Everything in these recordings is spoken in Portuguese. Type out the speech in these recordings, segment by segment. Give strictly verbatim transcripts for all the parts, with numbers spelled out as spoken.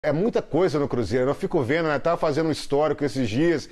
É muita coisa no Cruzeiro, eu fico vendo, né? Tava fazendo um histórico esses dias.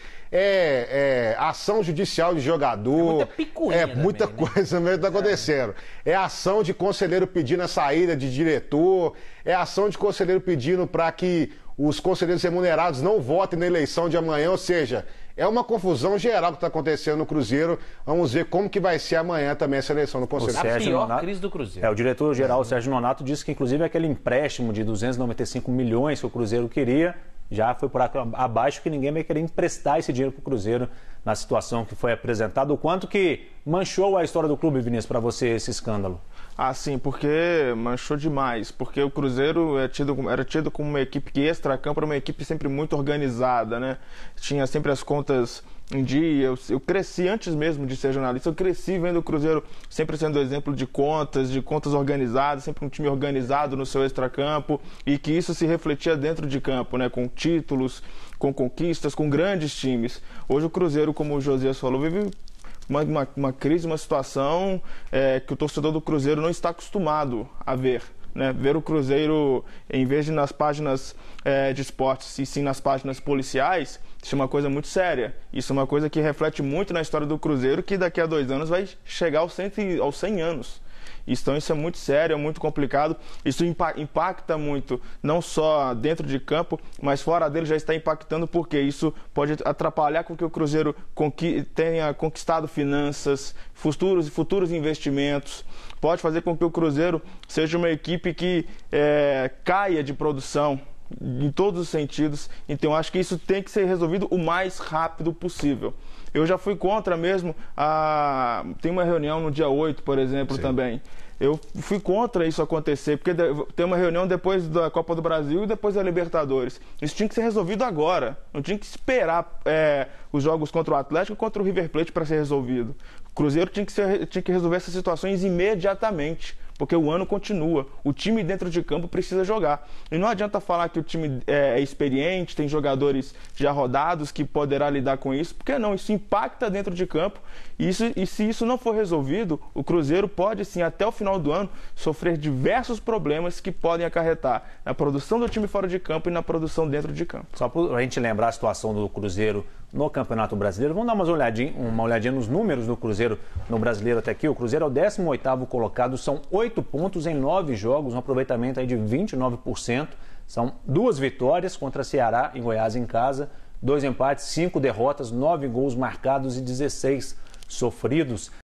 É, é ação judicial de jogador. É muita picuinha É muita também, né? coisa mesmo que tá acontecendo. É. é ação de conselheiro pedindo a saída de diretor. É ação de conselheiro pedindo para que os conselheiros remunerados não votem na eleição de amanhã. Ou seja, é uma confusão geral que está acontecendo no Cruzeiro. Vamos ver como que vai ser amanhã também essa eleição no Conselho. A pior Nonato, crise do Cruzeiro. É, o diretor-geral Sérgio Nonato disse que, inclusive, aquele empréstimo de duzentos e noventa e cinco milhões que o Cruzeiro queria já foi por abaixo, que ninguém vai querer emprestar esse dinheiro para o Cruzeiro na situação que foi apresentada. O quanto que manchou a história do clube, Vinícius, para você esse escândalo? Ah, sim, porque manchou demais, porque o Cruzeiro é tido, era tido como uma equipe que extra-campo era uma equipe sempre muito organizada, né? Tinha sempre as contas em dia, eu, eu cresci antes mesmo de ser jornalista, eu cresci vendo o Cruzeiro sempre sendo exemplo de contas, de contas organizadas, sempre um time organizado no seu extra-campo e que isso se refletia dentro de campo, né? Com títulos, com conquistas, com grandes times. Hoje o Cruzeiro, como o Josias falou, vive Uma, uma, uma crise, uma situação é, que o torcedor do Cruzeiro não está acostumado a ver. Né? Ver o Cruzeiro, em vez de nas páginas é, de esportes e sim nas páginas policiais, isso é uma coisa muito séria. Isso é uma coisa que reflete muito na história do Cruzeiro, que daqui a dois anos vai chegar aos cem, aos cem anos. Então isso é muito sério, é muito complicado, isso impacta muito, não só dentro de campo, mas fora dele já está impactando, porque isso pode atrapalhar com que o Cruzeiro conqui tenha conquistado finanças, futuros e futuros investimentos, pode fazer com que o Cruzeiro seja uma equipe que é, caia de produção em todos os sentidos. Então acho que isso tem que ser resolvido o mais rápido possível. Eu já fui contra mesmo, a... tem uma reunião no dia oito, por exemplo, Sim. também. Eu fui contra isso acontecer, porque tem uma reunião depois da Copa do Brasil e depois da Libertadores. Isso tinha que ser resolvido agora, não tinha que esperar é, os jogos contra o Atlético e contra o River Plate para ser resolvido. O Cruzeiro tinha que, ser, tinha que resolver essas situações imediatamente, porque o ano continua. O time dentro de campo precisa jogar. E não adianta falar que o time é experiente, tem jogadores já rodados que poderá lidar com isso, porque não, isso impacta dentro de campo. E, isso, e se isso não for resolvido, o Cruzeiro pode, sim, até o final do ano, sofrer diversos problemas que podem acarretar na produção do time fora de campo e na produção dentro de campo. Só para a gente lembrar a situação do Cruzeiro no Campeonato Brasileiro, vamos dar uma olhadinha, uma olhadinha nos números do Cruzeiro no Brasileiro até aqui. O Cruzeiro é o décimo oitavo colocado, são oito pontos em nove jogos, um aproveitamento aí de vinte e nove por cento. São duas vitórias contra Ceará e Goiás em casa, dois empates, cinco derrotas, nove gols marcados e dezesseis sofridos.